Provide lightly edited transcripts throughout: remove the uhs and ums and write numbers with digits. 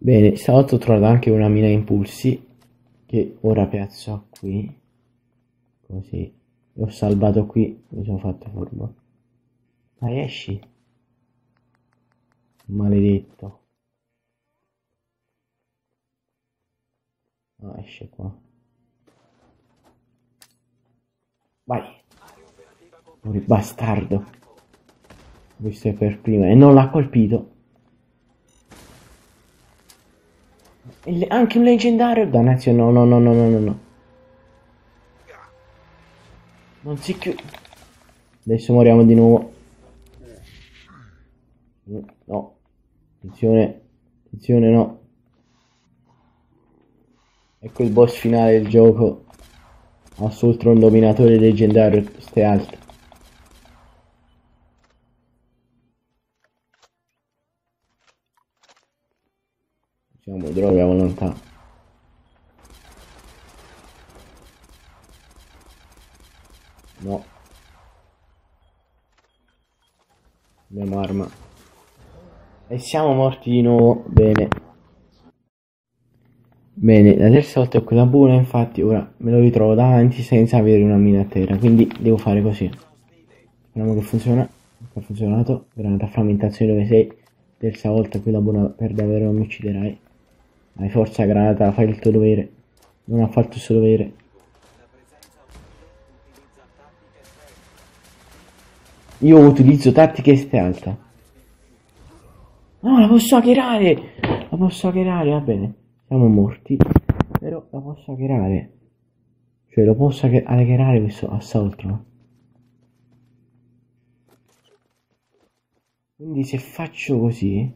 Bene, stavolta ho trovato anche una mina impulsi che ora piazzo qui, così. L'ho salvato qui, mi sono fatto furbo. Dai, esci, maledetto. No, esce qua. Vai, pure bastardo. Questo è per prima e non l'ha colpito. Anche un leggendario, dannazione, no, no, no, no, no, no, no. Non si chiude. Adesso moriamo di nuovo. No. Attenzione. Attenzione, no. Ecco il boss finale del gioco. Assolutro un dominatore leggendario. Stai alto. Usiamo droga a volontà. No. Abbiamo arma. E siamo morti di nuovo. Bene. Bene, la terza volta è quella buona, infatti ora me lo ritrovo davanti senza avere una mina a terra, quindi devo fare così. Speriamo che funziona. Ha funzionato. Granata frammentazione dove sei. Terza volta quella buona, per davvero non mi ucciderai. Hai forza granata, fai il tuo dovere. Non ha fatto il suo dovere. Io utilizzo tattiche stealth. No, la posso hackerare! La posso hackerare, va bene. Siamo morti. Però la posso hackerare. Cioè lo posso hackerare questo assalto. Quindi se faccio così.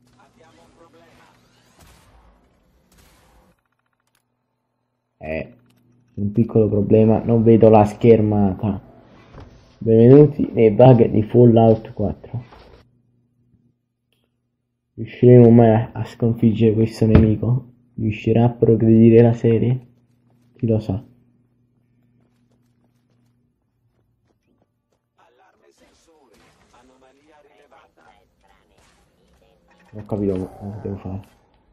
Un piccolo problema, non vedo la schermata. Benvenuti nei bug di Fallout 4. Riusciremo mai a sconfiggere questo nemico? Riuscirà a progredire la serie? Chi lo sa? Non ho capito cosa devo fare.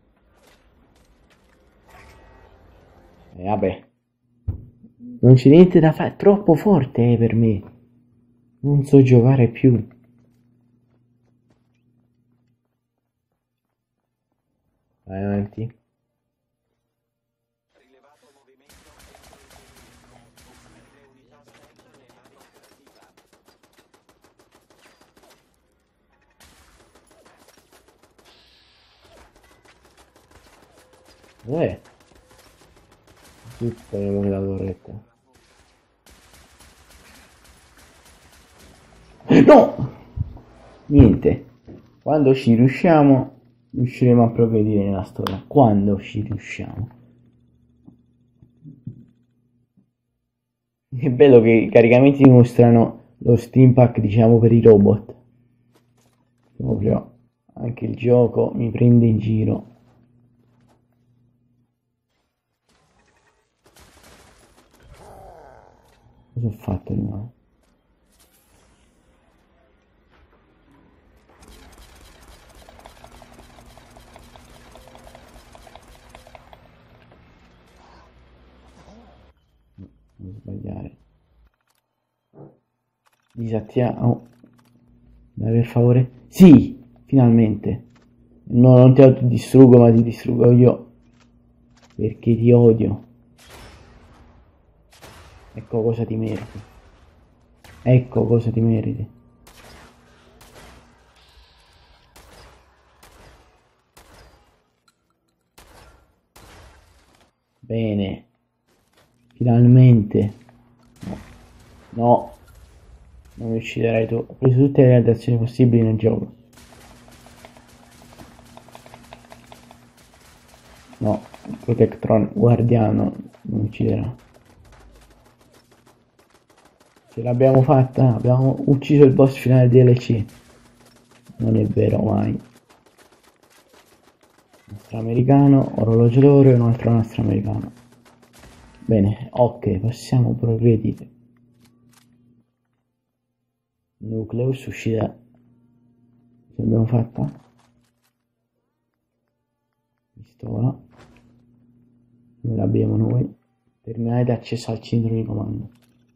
Vabbè. Non c'è niente da fare, è troppo forte per me. Non so giocare più. Vai avanti. Dov'è? Qui speriamo che la torretta. No! Niente. Quando ci riusciamo, riusciremo a progredire nella storia. Quando ci riusciamo. È bello che i caricamenti dimostrano lo steam pack, diciamo, per i robot. Proprio anche il gioco mi prende in giro. Cosa ho fatto di male? Non sbagliare. Disattiamo. Dai, per favore. Sì, finalmente. No, non ti autodistruggo, ma ti distruggo io. Perché ti odio. Ecco cosa ti meriti. Ecco cosa ti meriti. Bene. Finalmente. No. No. Non mi ucciderai tu. Ho preso tutte le realizzazioni possibili nel gioco. No. Protectron guardiano non mi ucciderà. Ce l'abbiamo fatta. Abbiamo ucciso il boss finale DLC. Non è vero mai. Nastro americano, orologio d'oro e un altro nastro americano. Bene, ok, possiamo progredire. Nucleus uscita. Ce l'abbiamo fatta? pistola, come l'abbiamo noi. Terminale d'accesso al centro di comando.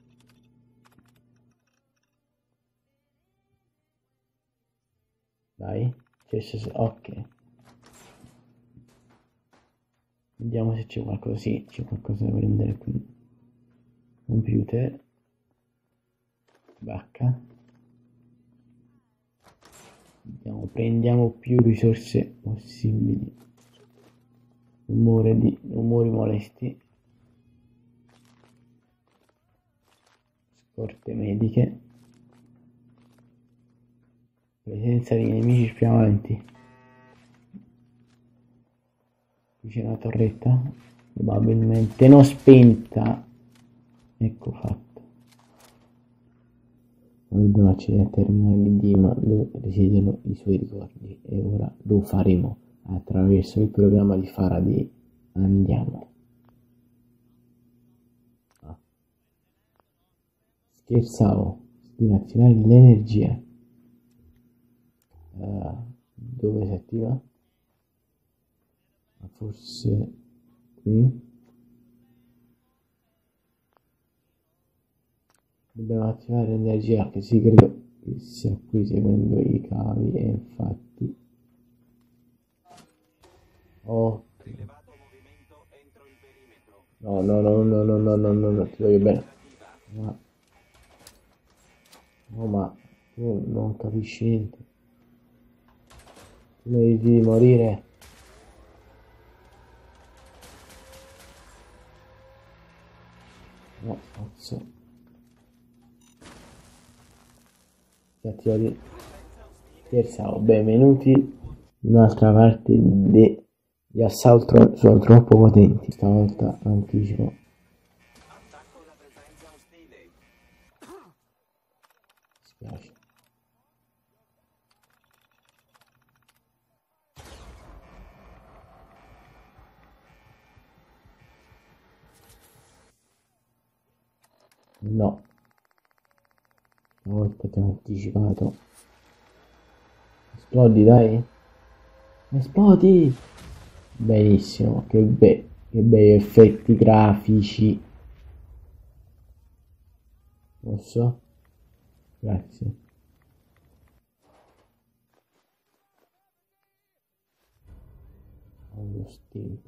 Dai, ok. Vediamo se c'è qualcosa. Sì, c'è qualcosa da prendere qui. Computer. Bacca. Vediamo, prendiamo più risorse possibili. Rumori molesti. Scorte mediche. Presenza di nemici più avanti. Qui c'è una torretta, probabilmente non spenta. Ecco fatto. Noi dobbiamo accedere al terminale di Dima dove risiedono i suoi ricordi e ora lo faremo attraverso il programma di Faraday. Andiamo. Scherzavo, devi attivare l'energia. Dove si attiva? Forse qui. Dobbiamo attivare l'energia che si credo che sia qui seguendo i cavi e infatti. Ok. No, ti voglio bene. Ma tu non capisci niente. Tu meriti di morire. No, cazzo. Si attiva di... Scherzavo, benvenuti in un'altra parte di Assault sono troppo potenti. Stavolta anticipo. Spiace. No. Stavolta ti ho anticipato. Esplodi, dai. Esplodi. Benissimo, che bei effetti grafici. Posso? Grazie. Lo stempo.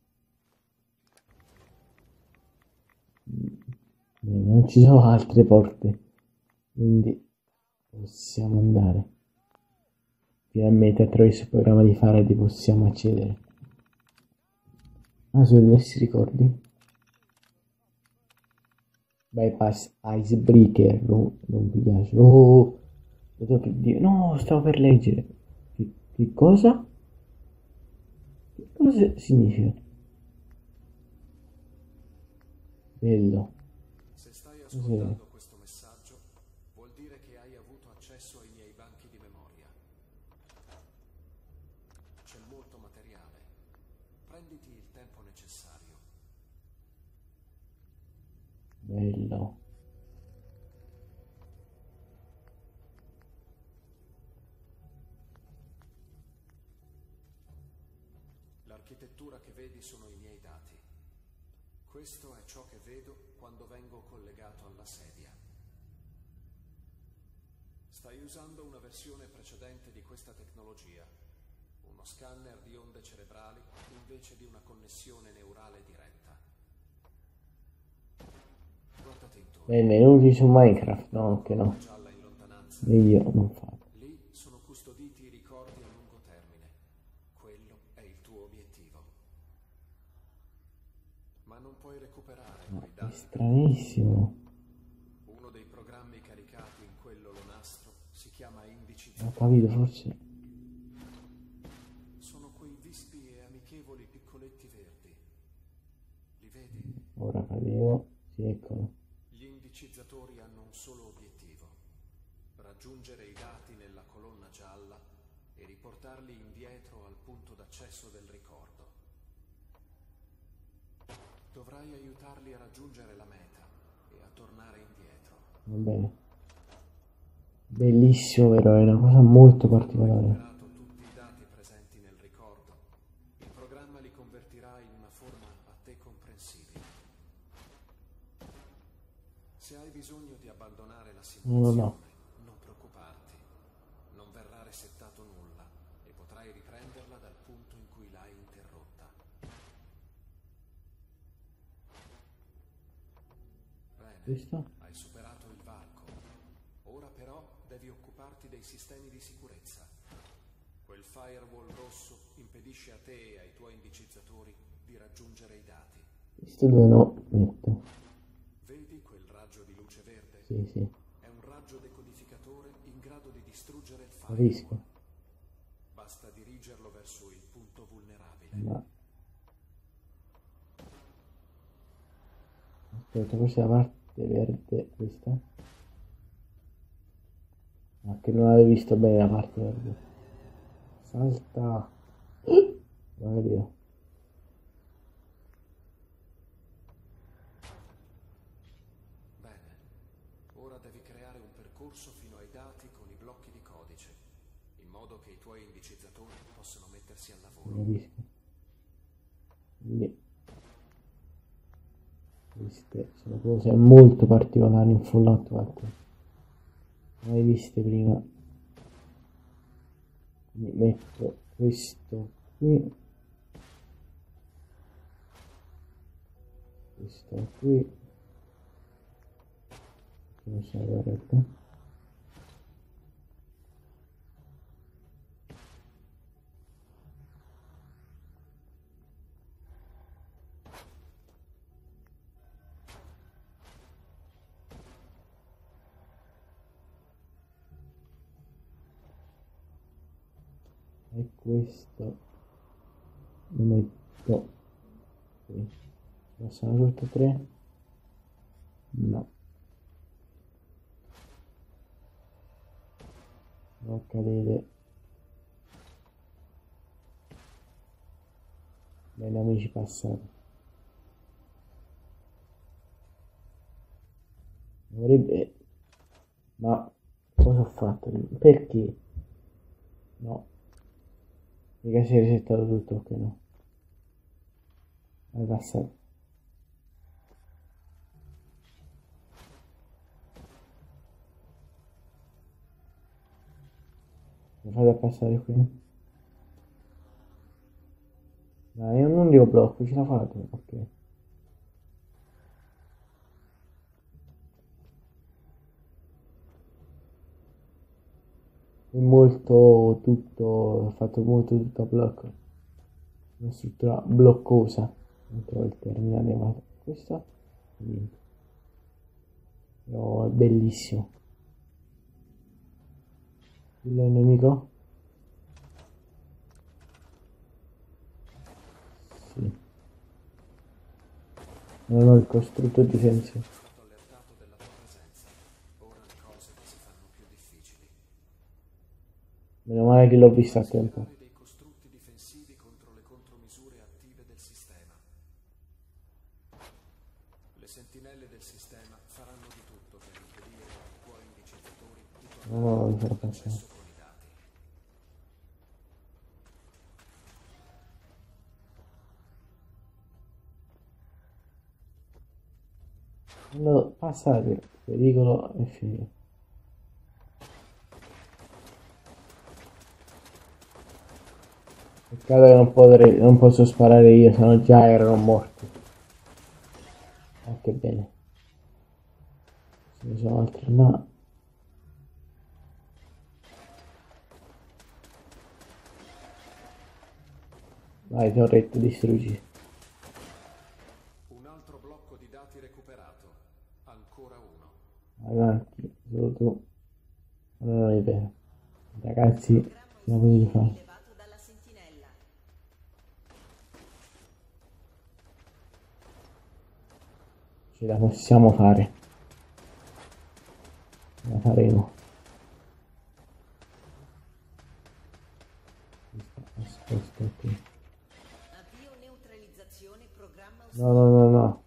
Non ci sono altre porte, quindi possiamo andare. Finalmente attraverso il programma di Faraday possiamo accedere. Ah, sono diversi ricordi. Bypass Icebreaker, no, non mi piace. Oh, no, stavo per leggere. Che cosa? Che cosa significa? Bello. Se stai ascoltando questo messaggio, vuol dire che hai avuto accesso ai miei banchi di memoria. C'è molto materiale. Prenditi il tempo necessario. Bello. L'architettura che vedi sono i miei dati. Questo è ciò che vedo quando vengo collegato alla sedia. Stai usando una versione precedente di questa tecnologia, uno scanner di onde cerebrali invece di una connessione neurale diretta. Guardati intorno. Benvenuti su Minecraft, no, anche no. Gialla in lontananza. Meglio non farlo. Lì sono custoditi i ricordi a lungo termine. Quello è il tuo obiettivo. Ma non puoi recuperare quei È dati. stranissimo. Uno dei programmi caricati in quell'olonastro si chiama Non ho indicizzatori. capito, forse. Sono quei vispi e amichevoli piccoletti verdi. Li vedi? Ora cadevo. Sì, eccolo. Gli indicizzatori hanno un solo obiettivo: raggiungere i dati nella colonna gialla e riportarli indietro al punto d'accesso del ricordo. Dovrai aiutarli a raggiungere la meta e a tornare indietro. Va bene. Bellissimo, però è una cosa molto Quando hai particolare. recuperato tutti i dati presenti nel ricordo, il programma li Se hai bisogno di abbandonare la No, no, simulazione, no. non preoccuparti. Non verrà resettato nulla e potrai riprenderla dal punto in cui l'hai interrotta. Bene, Questo? hai superato il varco. Ora però devi occuparti dei sistemi di sicurezza. Quel firewall rosso impedisce a te e ai tuoi indicizzatori di raggiungere i dati. Questo dove lo metto? Vedi quel raggio di luce verde? Sì, sì, È un raggio decodificatore in grado di distruggere il firewall. capisco. Basta dirigerlo verso il punto vulnerabile. Ma aspetta, forse la parte verde, questa? Ma che non avevo visto bene la parte verde. Salta. Guarda Dio. Bene, ora devi creare un percorso fino ai dati con i blocchi di codice, in modo che i tuoi indicizzatori possano mettersi al lavoro. Non capisco. Quindi queste sono cose molto particolari in Fallout 4. Mai viste prima. Quindi metto questo qui. Questo qui. Non so, guardate. E questo lo metto qui. Sono tutte e tre? No. Non cadere. Bene amici passati. Dovrebbe... Ma cosa ho fatto? Perché? No. Mica si è resettato tutto, ok no. È passato. Mi fate passare qui? No, io non dico blocco, ce la fate, ok. È molto tutto, è fatto molto tutto a blocco. Una struttura bloccosa. Non trovo il termine adeguato. Questo? Niente. Però è bellissimo. Il nemico? Sì. Non ho il costrutto difensivo. È stato allertato della tua presenza. Ora le cose si fanno più difficili. Meno male che l'ho visto a tempo. Schierare dei costrutti difensivi contro le contromisure attive del sistema. Le sentinelle del sistema faranno di tutto per impedire ai tuoi indicizzatori di No, no, non ce la tornare faccio. all'accesso con i dati. Quando passate il pericolo è finito. Peccato che non posso sparare io, sennò già erano morti. Che bene. Ce ne sono altri là. Vai, torretto, distruggi. Un altro blocco di dati recuperato. Ancora uno. Avanti, solo tu. Ma non è vero. Ragazzi, ce la potete fare. rilevato dalla sentinella. Ce la possiamo fare. Ce la faremo. Aspetta qui. Avvio neutralizzazione programma No, no, no, no.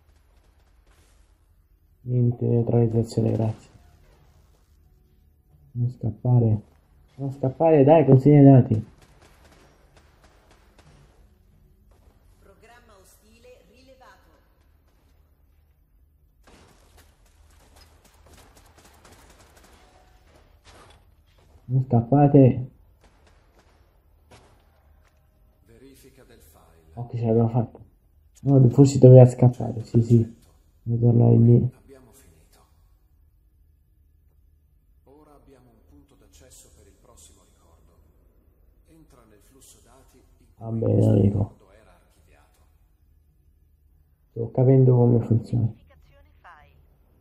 Niente neutralizzazione, grazie. Non scappare. Non scappare, dai, consegna i dati. Programma ostile rilevato. Non scappate. Verifica del file. Ok, ce l'abbiamo fatta. No, forse doveva scappare. Sì, sì. Devo tornare lì. Abbiamo finito. Ora abbiamo un punto d'accesso per il prossimo ricordo. Entra nel flusso dati in Va cui bene, questo amico. ricordo era archiviato. Sto capendo come funziona. Identificazione file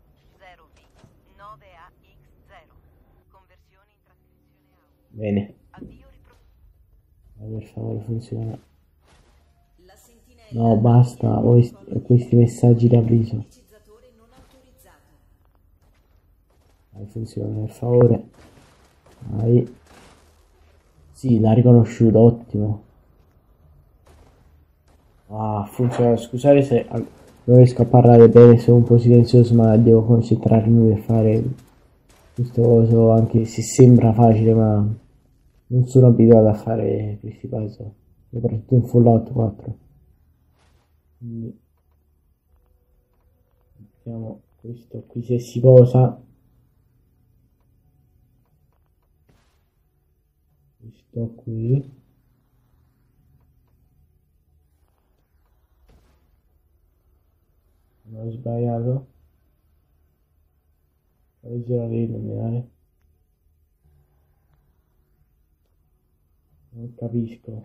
0V9AX0. Conversione in trascrizione audio. Bene. Avvio riproduzione. Per favore, funziona. La sentinella No, basta. Questi messaggi d'avviso. indicizzatore non autorizzato. Dai, funziona, per favore. Dai. Sì, l'ha riconosciuto, ottimo. Ah, funziona. Scusate se non riesco a parlare bene, sono un po' silenzioso, ma devo concentrarmi per fare questo coso, anche se sembra facile, ma non sono abituato a fare questi puzzle, soprattutto in Fallout 4. Quindi mettiamo questo qui se si posa. Questo qui. Non ho sbagliato. Bisogna illuminare. Non capisco.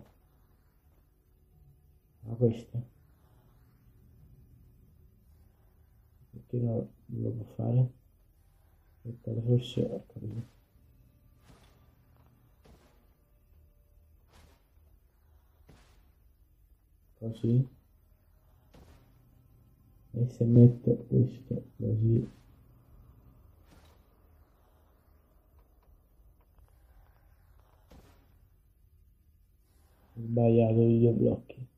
Ma questo? Perché non lo può fare? Aspetta, forse ho capito. Così. E se metto questo così. Ho sbagliato i due blocchi.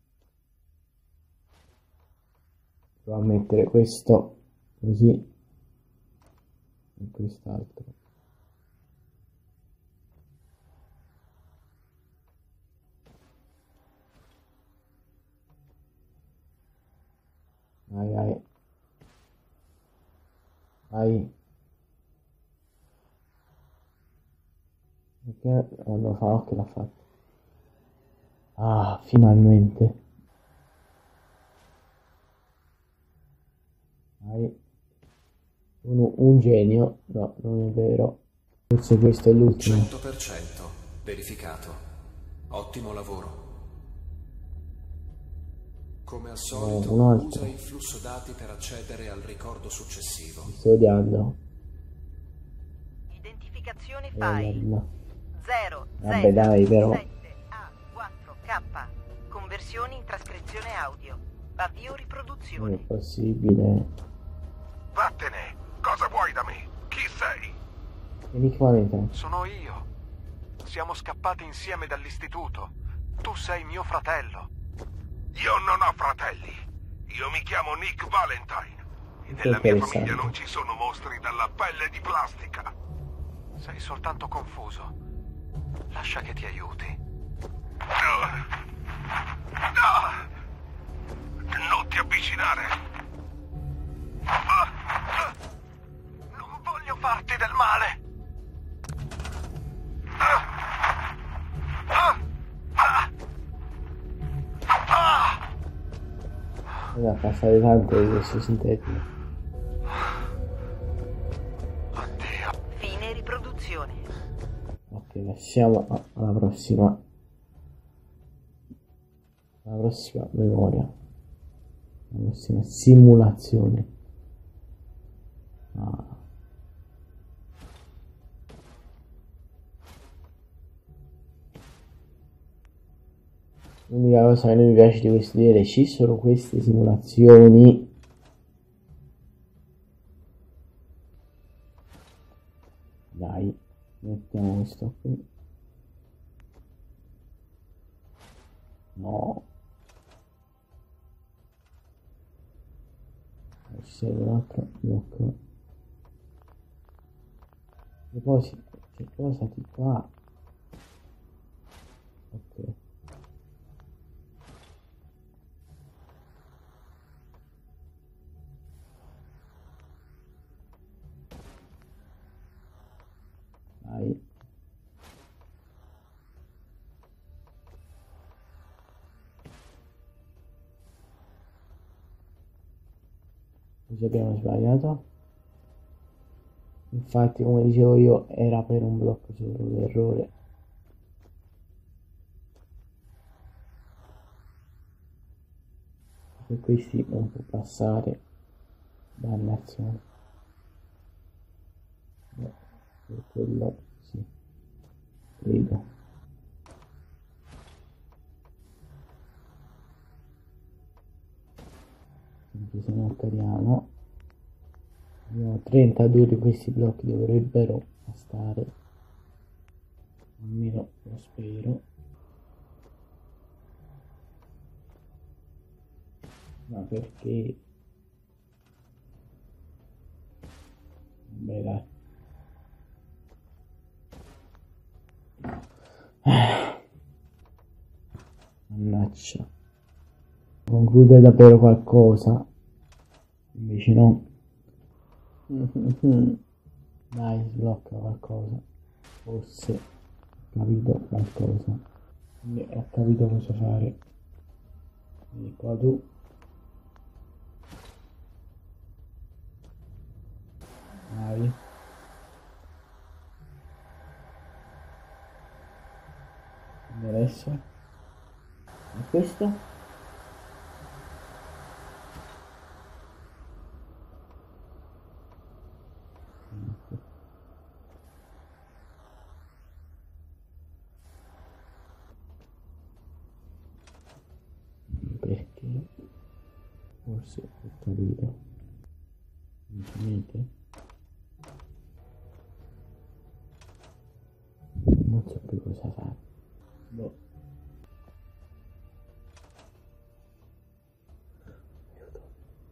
Provo a mettere questo così e quest'altro. Vai, vai. Vai. Perché non lo fa? Ok, l'ha fatto. Ah, finalmente. Vai. Un genio. No, non è vero. Forse questo è l'ultimo. 100% verificato. Ottimo lavoro. Come al solito, un altro. usa il flusso dati per accedere al ricordo successivo. Mi sto odiando. Identificazione Bella. file 0 Vabbè, dai, però. 7A4K. Conversioni in trascrizione audio. Avvio Non è riproduzione. possibile. Vattene! Cosa vuoi da me? Chi sei? Enigmamente. Sono io. Siamo scappati insieme dall'istituto. Tu sei mio fratello. Io non ho fratelli. Io mi chiamo Nick Valentine. E nella mia famiglia non ci sono mostri dalla pelle di plastica. Sei soltanto confuso. Lascia che ti aiuti. Non ti avvicinare. Non voglio farti del male. Da passare tante di questi sintetici. Oddio. Fine riproduzione. Ok, passiamo alla prossima. La prossima memoria. La prossima simulazione. Ah. L'unica cosa che non mi piace di questo DLC sono queste simulazioni. Dai, mettiamo questo qui. No. Ci serve un altro blocco. Depositi qua. Ok. Dai. Così abbiamo sbagliato. Infatti, come dicevo io, era per un blocco solo l'errore. E questi non può passare. Dannazione. No, per quello sì, credo. Sempre se non cadiamo. Abbiamo 32 di questi blocchi, dovrebbero bastare. Almeno lo spero. Ma perché? Vabbè, dai. Mannaggia. Conclude davvero qualcosa. Invece no. Dai, sblocca qualcosa. Forse ho capito qualcosa. Ho capito cosa fare. Vieni qua tu. Vai. E adesso? E questo? Perché? Forse ho capito. Niente. Non so più cosa fare. Boh. Aiuto.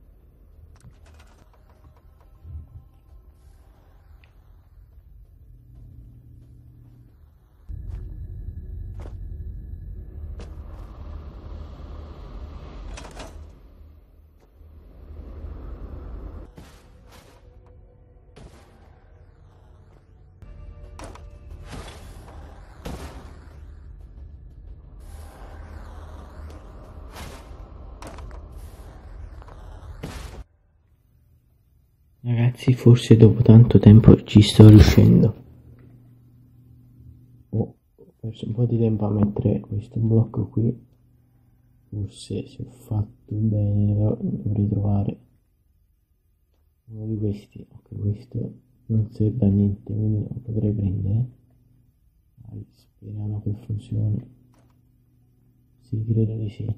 Ragazzi, forse dopo tanto tempo ci sto riuscendo. Ho perso un po' di tempo a mettere questo blocco qui. Forse se ho fatto bene dovrei trovare uno di questi. Ok, questo non serve a niente, quindi lo potrei prendere. Dai, speriamo che funzioni. Sì, credo di sì.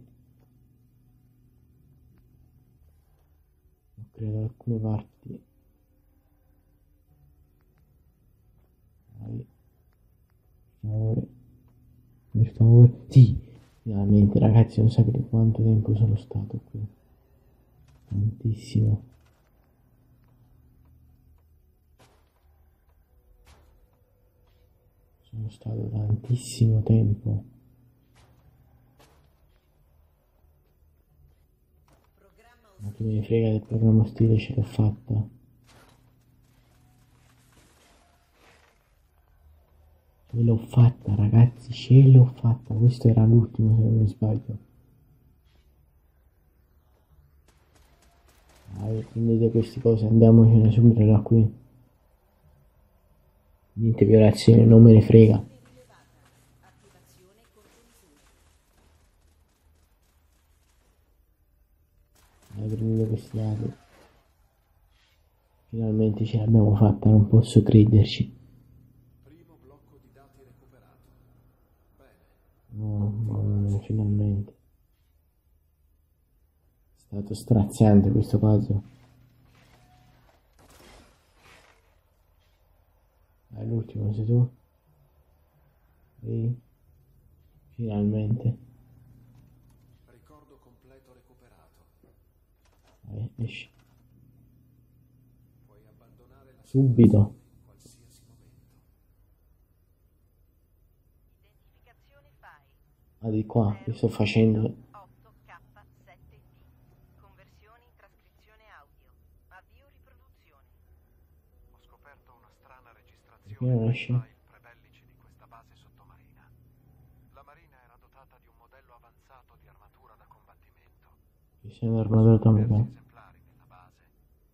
Ho creato alcune parti. Dai, per favore, sì, finalmente ragazzi, non sapete quanto tempo sono stato qui. Tantissimo. Sono stato tantissimo tempo. Ma chi me ne frega del programma ostile, ce l'ho fatta. Ce l'ho fatta ragazzi, ce l'ho fatta. Questo era l'ultimo se non mi sbaglio. Dai, prendete queste cose, andiamocene subito da qui. Niente violazione, non me ne frega. Attivazione congiuntura. Dai, prendete questi dati. Finalmente ce l'abbiamo fatta, non posso crederci. Primo blocco di dati recuperato. Bene. No, no, finalmente. È stato straziante questo caso. Dai, l'ultimo sei tu. E finalmente. Ricordo completo recuperato. Dai, esci. Puoi abbandonare la Subito. in qualsiasi momento. Identificazione file. Ah, di qua, che sto facendo? 8K7D. Conversioni in trascrizione audio. Avvio riproduzione. Ho scoperto una strana registrazione Perché non dei esce? file prebellici di questa base sottomarina. La marina era dotata di un modello avanzato di armatura da combattimento. Ci sei un'armatura atomica. Diversi esemplari nella base,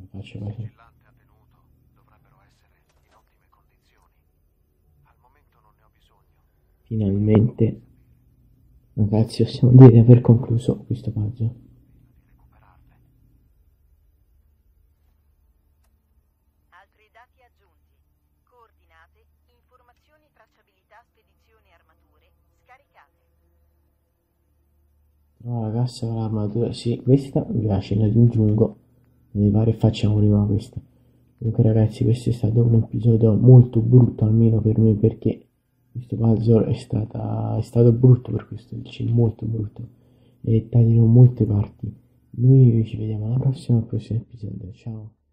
faccio così. vigilante ha tenuto dovrebbero essere in ottime condizioni. Al momento non ne ho bisogno. Finalmente, ragazzi, possiamo dire di aver concluso questo puzzle. Recuperarle. Altri dati aggiunti. Coordinate, informazioni, tracciabilità, spedizioni, armature, scaricate. No, la cassa con l'armatura, sì, questa mi piace, la aggiungo. Mi pare facciamo prima questa. Comunque ragazzi, questo è stato un episodio molto brutto, almeno per me, perché questo puzzle è stato brutto per questo DLC, molto brutto. E taglierò molte parti. Noi ci vediamo al prossimo episodio, ciao.